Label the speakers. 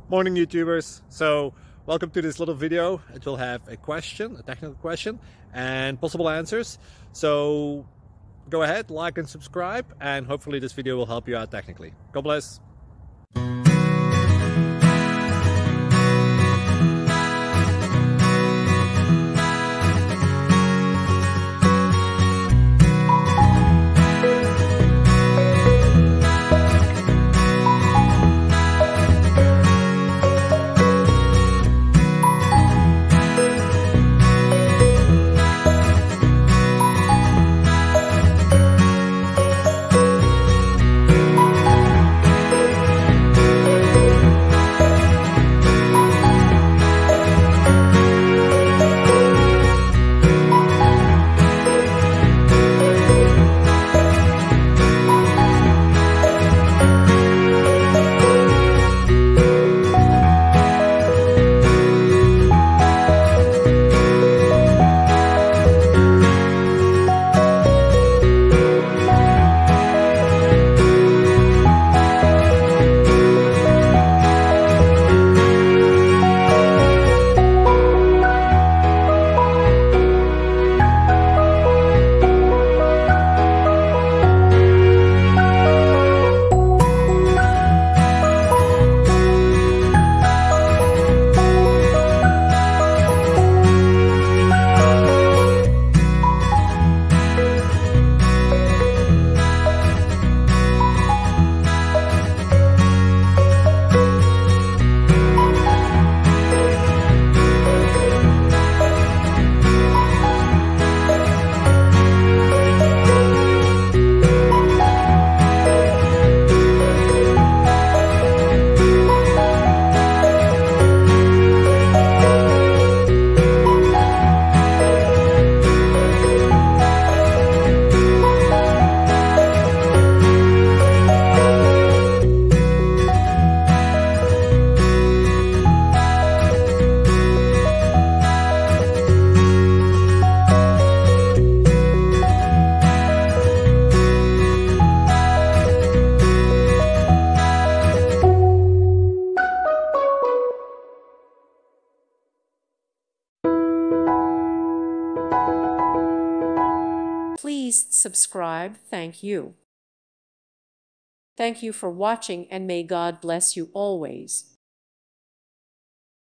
Speaker 1: Morning YouTubers. So welcome to this little video. It will have a question, a technical question, and possible answers. So go ahead, like and subscribe, and hopefully this video will help you out technically. God bless.
Speaker 2: Please subscribe. Thank you. Thank you for watching, and may God bless you always.